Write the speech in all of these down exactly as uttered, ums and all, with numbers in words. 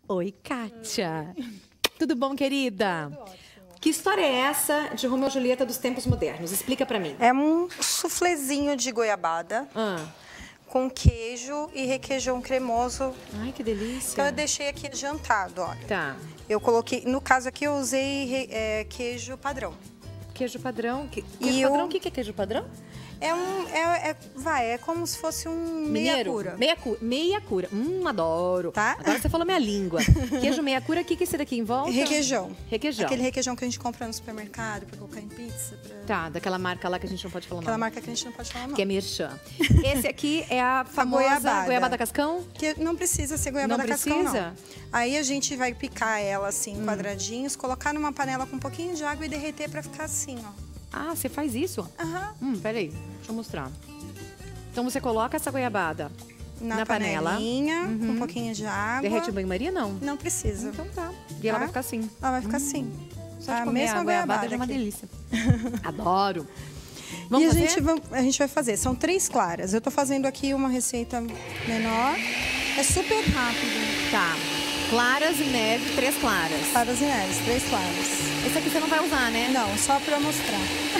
Oi, Kátia. Tudo bom, querida? Tudo ótimo. Que história é essa de Romeu e Julieta dos tempos modernos? Explica pra mim. É um suflezinho de goiabada. Ah. Com queijo e requeijão cremoso. Ai, que delícia. Então eu deixei aqui adiantado, olha. Tá. Eu coloquei, no caso aqui eu usei é, queijo padrão. Queijo padrão? Que, queijo e padrão, o eu... que, que é queijo padrão? É um, é, é, vai, é como se fosse um meia cura. Meia cura. Meia cura. Hum, adoro. Tá? Agora você falou minha língua. Queijo meia cura, o que, que é esse daqui em volta? Requeijão. Requeijão. Aquele requeijão que a gente compra no supermercado pra colocar em pizza. Pra... Tá, daquela marca lá que a gente não pode falar Aquela nome. marca que a gente não pode falar nome. Que é merchan. Esse aqui é a famosa a goiabada. goiabada cascão? Que não precisa ser goiabada não cascão, precisa? não. Aí a gente vai picar ela assim, em hum. quadradinhos, colocar numa panela com um pouquinho de água e derreter pra ficar assim, ó. Ah, você faz isso? Aham. Hum, peraí, deixa eu mostrar. Então você coloca essa goiabada na, na panela. panelinha, uhum. com um pouquinho de água. Derrete em banho-maria, não? Não precisa. Então tá. E ela tá? vai ficar assim. Ela vai ficar hum. assim. Só de a comer mesma a goiabada goiabada já é uma aqui. delícia. Adoro. Vamos e a fazer? gente, vai, a gente vai fazer. São três claras. Eu tô fazendo aqui uma receita menor. É super rápido. Tá. Claras em neve, três claras. Claras em neve, três claras. Esse aqui você não vai usar, né? Não, só pra mostrar.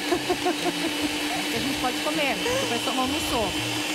A gente pode comer, porque o pessoal não almoçou.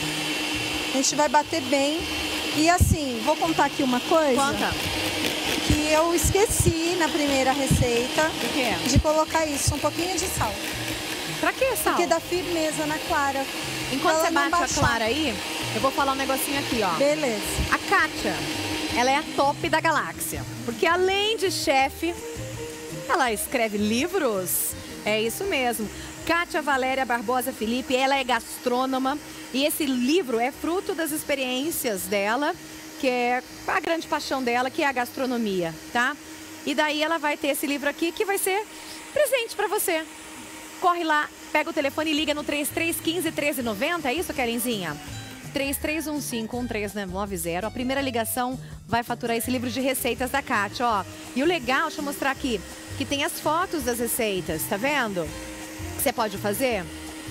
A gente vai bater bem. E assim, vou contar aqui uma coisa. Conta. Que eu esqueci na primeira receita. O quê? De colocar isso, um pouquinho de sal. Pra que sal? Porque dá firmeza na clara. Enquanto você bate baixar. a clara aí, eu vou falar um negocinho aqui, ó. Beleza. A Kátia, ela é a top da galáxia. Porque além de chefe, ela escreve livros. É isso mesmo. Kátia Valéria Barbosa Felipe, ela é gastrônoma. E esse livro é fruto das experiências dela, que é a grande paixão dela, que é a gastronomia, tá? E daí ela vai ter esse livro aqui, que vai ser presente pra você. Corre lá, pega o telefone e liga no três três um cinco, um três nove zero, é isso, Karenzinha? três três um cinco, um três nove zero. A primeira ligação vai faturar esse livro de receitas da Kátia, ó. E o legal, deixa eu mostrar aqui, que tem as fotos das receitas, tá vendo? Que você pode fazer.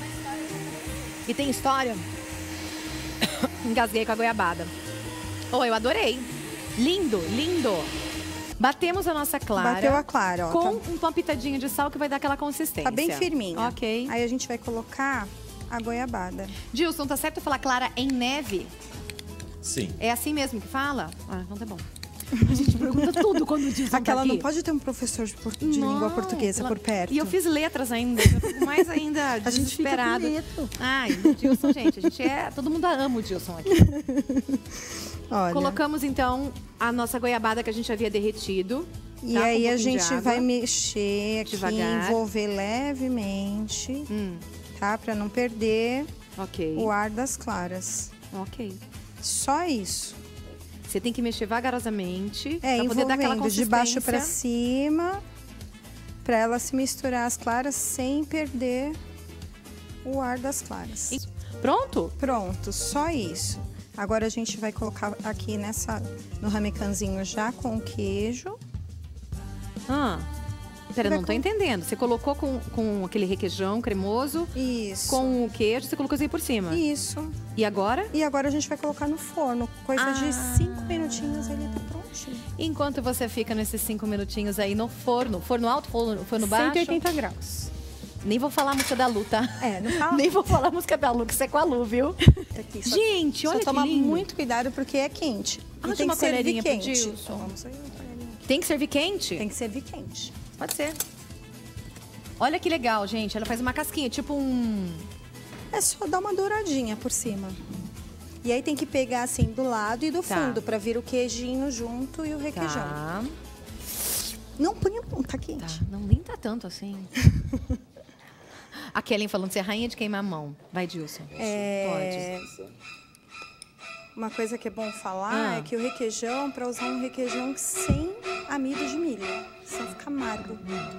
E tem história. Engasguei com a goiabada. Oh, eu adorei. Lindo, lindo. Batemos a nossa clara. Bateu a clara, ó. Com tá... uma pitadinha de sal que vai dar aquela consistência. Tá bem firminha. Ok. Aí a gente vai colocar a goiabada. Dilson, tá certo falar clara em neve? Sim. É assim mesmo que fala? Ah, então tá bom. A gente pergunta tudo quando o Dilson Aquela tá aqui. não pode ter um professor de, por... de não, língua portuguesa ela... por perto. E eu fiz letras ainda. Eu fico mais ainda desesperada. A gente fica com medo. Ai, o Dilson, gente, a gente é... Todo mundo ama o Dilson aqui. Olha. Colocamos, então, a nossa goiabada que a gente havia derretido. E tá? aí um a gente vai água. mexer aqui, Devagar. envolver levemente, Hum. tá? Pra não perder Ok. o ar das claras. Ok. Só isso. Você tem que mexer vagarosamente É, pra poder dar aquela envolvendo consistência. de baixo pra cima, pra ela se misturar as claras sem perder o ar das claras. Isso. Pronto? Pronto, só isso. Agora a gente vai colocar aqui nessa, no ramecanzinho já com o queijo. Ah, pera, Vai não tô com- entendendo. Você colocou com, com aquele requeijão cremoso, Isso. com o queijo, você colocou isso aí por cima. Isso. E agora? E agora a gente vai colocar no forno. Coisa Ah. de cinco minutinhos ele tá prontinho. Enquanto você fica nesses cinco minutinhos aí no forno, forno alto, forno, forno baixo? cento e oitenta graus. Nem vou falar a música da Lu, tá? É, não fala. Nem vou falar a música da Lu, que isso é com a Lu, viu? Aqui, só, Gente, olha só que tomar lindo. muito cuidado porque é quente. Arranja e tem uma que servir colherinha pro quente. Dilson. Então, vamos aí, uma colherinha. Tem que servir quente? Tem que servir quente. Pode ser. Olha que legal, gente. Ela faz uma casquinha, tipo um... É só dar uma douradinha por cima. E aí tem que pegar assim do lado e do Tá. fundo pra vir o queijinho junto e o requeijão. Tá, Não põe não, tá quente. tá. Não, nem tá tanto assim. A Kellen falando, você é rainha de queimar a mão. Vai, Dilson. É... Uma coisa que é bom falar Ah. é que o requeijão, para usar um requeijão sem amido de milho, senão fica amargo.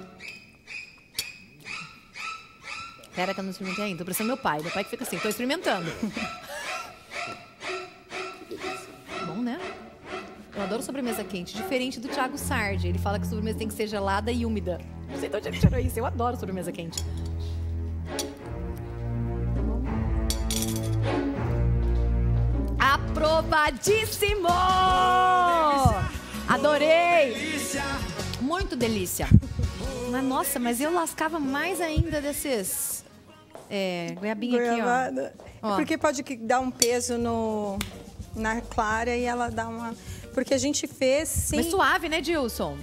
Pera que eu não experimentei ainda. Tô parecendo meu pai. Meu pai que fica assim, tô experimentando. Bom, né? Eu adoro sobremesa quente. Diferente do Thiago Sardi. Ele fala que sobremesa tem que ser gelada e úmida. Não sei de onde ele tirou isso. Eu adoro sobremesa quente. Aprovadíssimo! A Adorei! Muito delícia. Mas, nossa, mas eu lascava mais ainda desses... É, goiabinha Goiabada. aqui, ó. É porque pode dar um peso no, na clara e ela dá uma... Porque a gente fez sim... Mas suave, né, Dilson?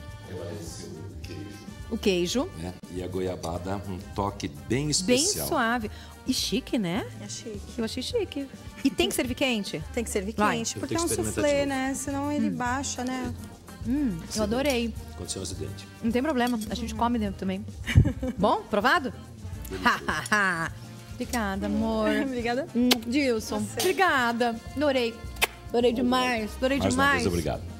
O queijo. Né? E a goiabada, um toque bem Bem especial. suave. E chique, né? É chique. Eu achei chique. E tem que servir quente? Tem que servir Vai. quente, Eu porque é tenho um que experimentar soufflé, de novo. né? Senão ele baixa, né? Hum, eu adorei. Aconteceu um acidente. Não tem problema, a gente come dentro também. Bom? Provado? Obrigada, amor. Obrigada. Hum, Dilson, Você. obrigada. Adorei. Adorei demais, adorei Mais uma demais. vez, obrigado.